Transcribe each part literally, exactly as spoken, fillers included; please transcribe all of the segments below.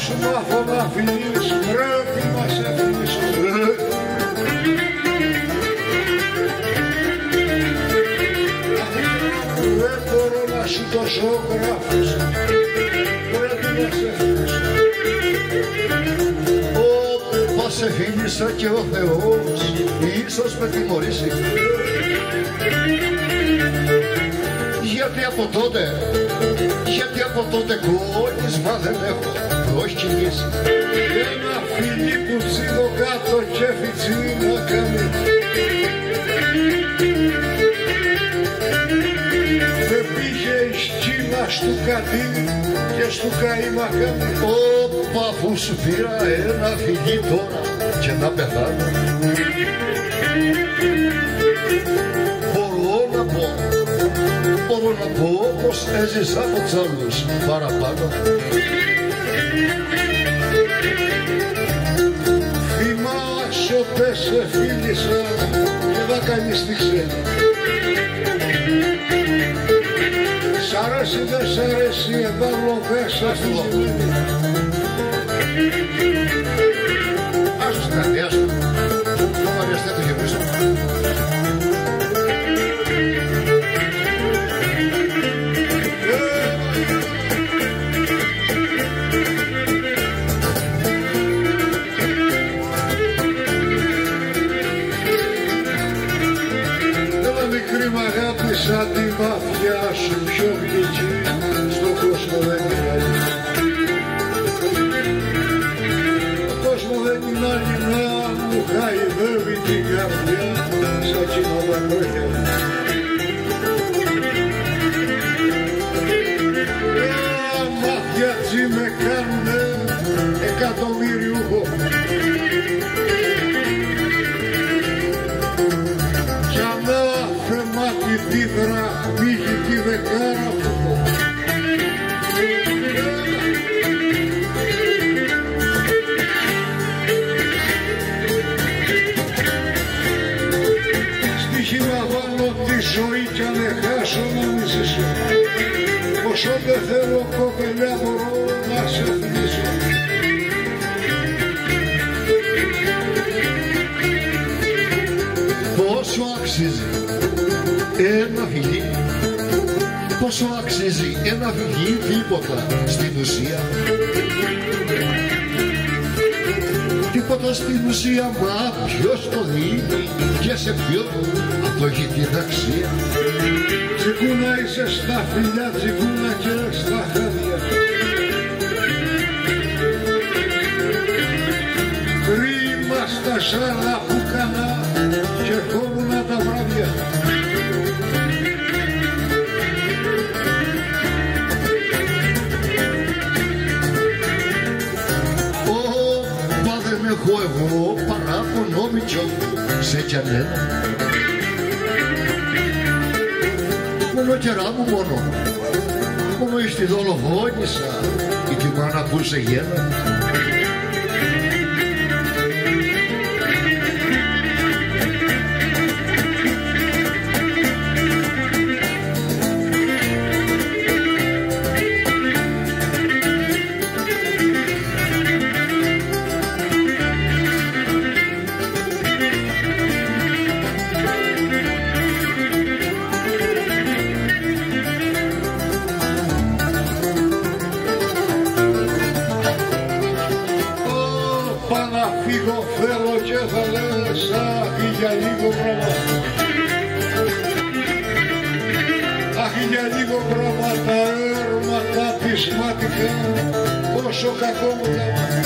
σου μάθω να φιλείς, πρέπει να σε φιλήσω. Δεν μπορώ να σου το ζωγράφεις, πρέπει να σε φιλήσω. Όπα σε φίλησα και ο Θεός ίσως με τιμωρήσει. Γιατί από τότε, γιατί από τότε κόλλησμα δεν έχω προσκυνήσει. Ένα φιλί που τσίδω κάτω και φιτσί να κάνει. Δεν πήγε η σκύλα στου κατή και στου καήμα κάνει. Όπα αφού σου πήρα ένα φιλί τώρα και να πεθάνω. Μπορώ να πω, μπορώ να πω πως έζησα από τους άλλους παραπάνω. Θυμάσαι ότι σε φίλησα και θα κάνεις τη ξένη. Σ' αρέσει δεν σ' αρέσει, εδώ μέσα στη ζωή. Άσου στην καρδιά σου, θα βαριαστεί το γεμίσω. Σαν τη μαφιά σου πιο γλυκή, στον κόσμο δεν είναι άλλη. Ο κόσμο δεν είναι άλλη να μου χαϊδεύει την καρδιά σαν κοινό τα χρόνια. Τα μαφιά τσι με κάνουνε εκατομμύριουχο. Τη δραχμή τη δεκάρα μου. Στοίχημα βάλω τη ζωή κι αν εχάσω να μη ζήσω. Όσο δεν θέλω κοπελιά μπορώ να σε φιλήσω. Πόσο αξίζει ένα φιλί, πόσο αξίζει ένα φιλί, τίποτα στην ουσία. Τίποτα στην ουσία, μα ποιος το δίνει και σε ποιον αυτό έχει την αξία. Τσικούνα είσαι στα φιλιά, τσικούνα και στα χάδια. Κρίμα στα σάλα που κάνα και ερχόμουνα τα βράδια. Έχω εγώ παράπονο μητσό σε κανένα. Μόνο κερά μου μόνο, μόνο εις τη δολοφόνησα ή τη μάνα που σε γένα. Φύγω θέλω και θα λες αχ για λίγο πράγμα. Αχ για λίγο πράγμα τα έρματα πεισματικά πόσο κακό μου κάμα.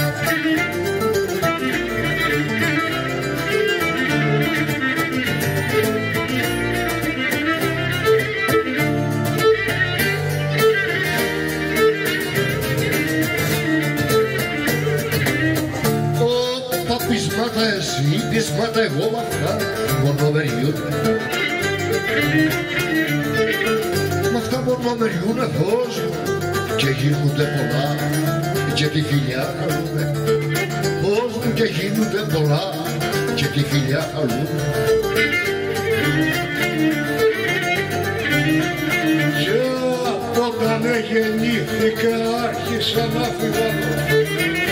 Πείσματα εσύ, πείσματα εγώ μ' αυτά μονομεριούν. Μ' αυτά μονομεριούν εφώς και γίνονται πολλά και τη φιλιά χαλούμε. Πώς μου και γίνονται πολλά και τη φιλιά χαλούμε. Και όταν γεννήθηκα άρχισα να φυγάνω.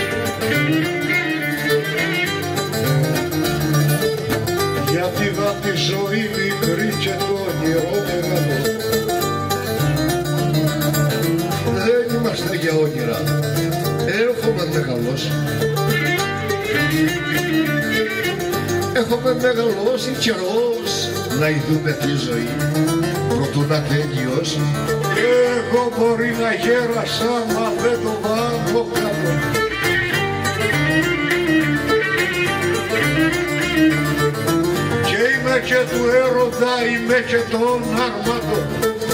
ζωή μικρή και το όνειρο μεγάλο. Δεν είμαστε για όνειρα, έχουμε μεγαλώσει. Έχουμε μεγαλώσει καιρός να ειδούμε τη ζωή προτού να τελειώσει. Εγώ μπορεί να γέρασα μα δεν το βάλω κάτω. Και είμαι και του έρωτα, είμαι και των αρμάτων.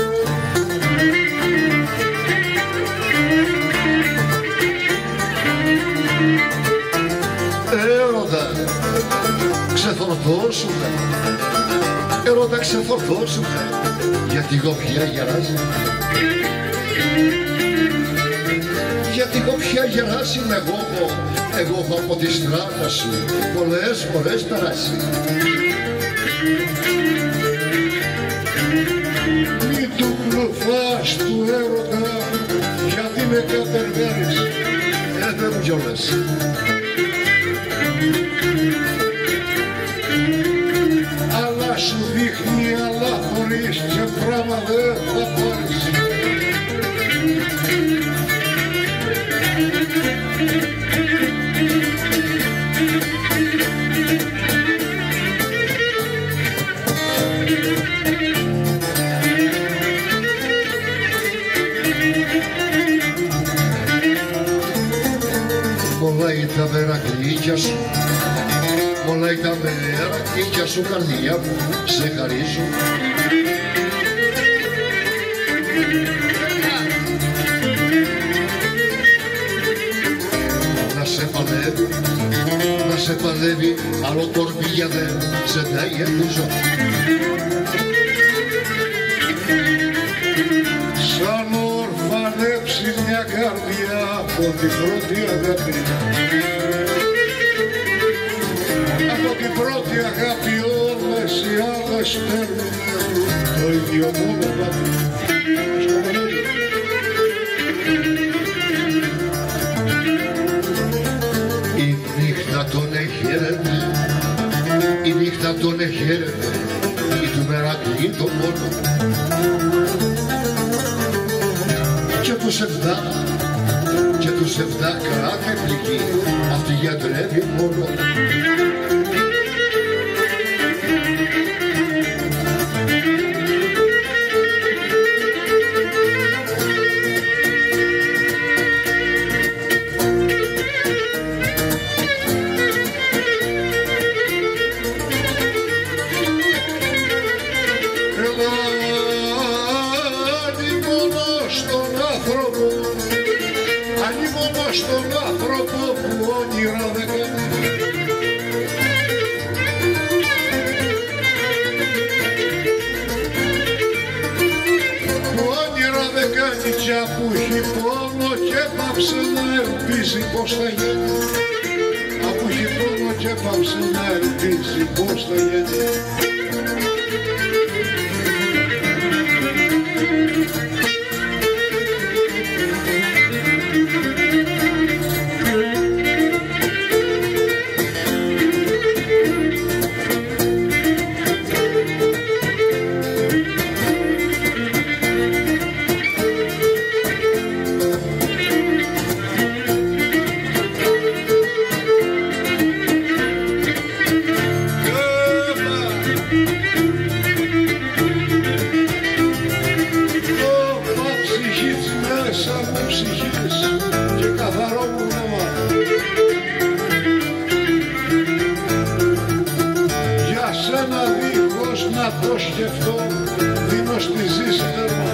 Έρωτα, ξεφορτώσουμε, έρωτα ξεφορτώσουμε, γιατί εγώ πια γεράζει. Γιατί εγώ πια γεράσει με εγώ, εγώ έχω από τη στράτα σου πολλές φορές περάσει. Μη του κλουφάς του έρωτα, γιατί με κατεργάρεις. Ε, δεν μου κιόλας. Αλλά σου δείχνει, αλλά χωρίς και πράγμα δεν θα πάρεις. Μολάει τα μερακλίκια σου, μολάει τα μερακλίκια σου καρδιά μου, σε χαρίζω. Να σε παλεύει, να σε παλεύει, άλλο κορμίγια δεν σε δάει ελπίζω. Σαν ορφανέψει μια καρδιά από την πρώτη αγάπη. Από την πρώτη αγάπη όλες οι άλλες παίρνουν το ίδιο μόνο πάθη. Η νύχτα τον εχαίρεται, η νύχτα τον εχαίρεται, ή του μερακλή το μόνο. Και τους εφτά, και τους εφτά κάθε πληγή, αυτή γιατρεύει μόνο. Στον άνθρωπο που όνειρα δεν κάνει. Που όνειρα δεν κάνει κι που έχει πόνο και πάψε να ελπίζει πως θα γίνει. Αφού έχει πόνο και πάψε να ελπίζει πως θα γίνει. Να το σκεφτώ, δίνω στη ζήση τέρμα.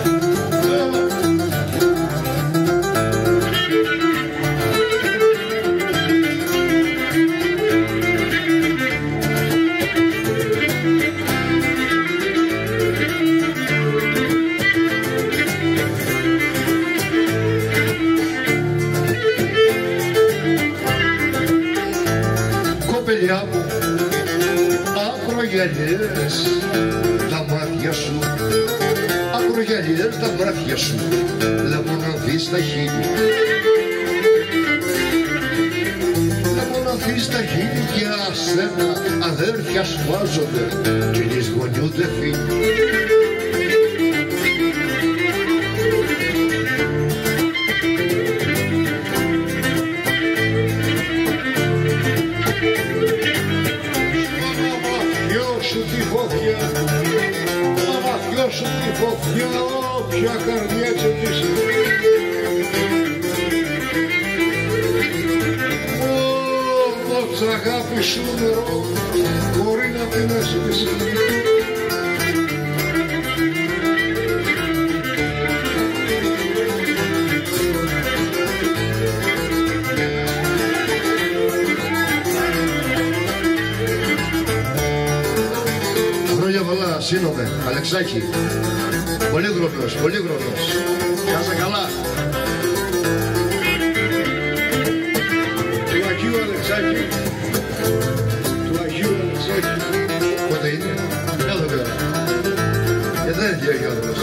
Κοπελιά μου, ακρογιαλιές τα μάτια σου, ακρογιαλιές τα μάτια σου, λεμοναδί στα χείλη, λεμοναδί έρθεις θα γίνει για σένα, αδέρφια σφάζονται και λησμονιούνται φίλοι. Να μαθιώσουν τη φωτιά όποια καρδιά τσεπίσει. Μόνο τ' αγάπη σου νερό μπορεί να την έσβησει. Σύνομαι, Αλεξάκη, πολύγρονος, πολύγρονος, να είσαι καλά. Του Αγίου Αλεξάκη, του Αγίου Αλεξάκη. Πότε είναι, εδώ πέρα. Και δεν είναι ο Γιώργος.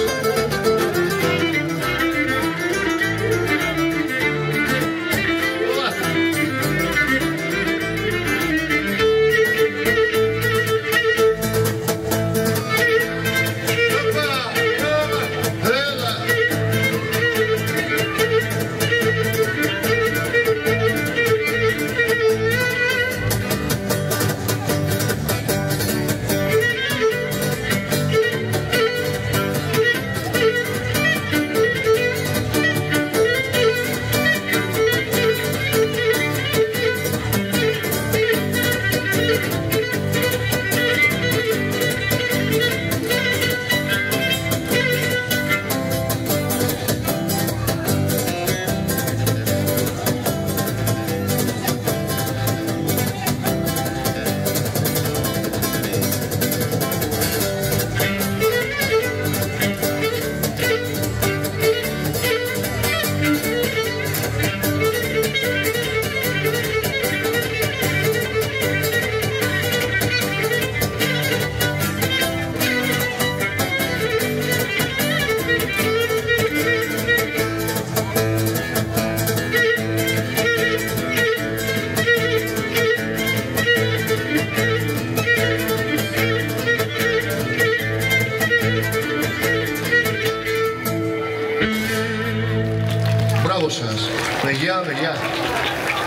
Μπράβο σας. Με γεια, με γεια.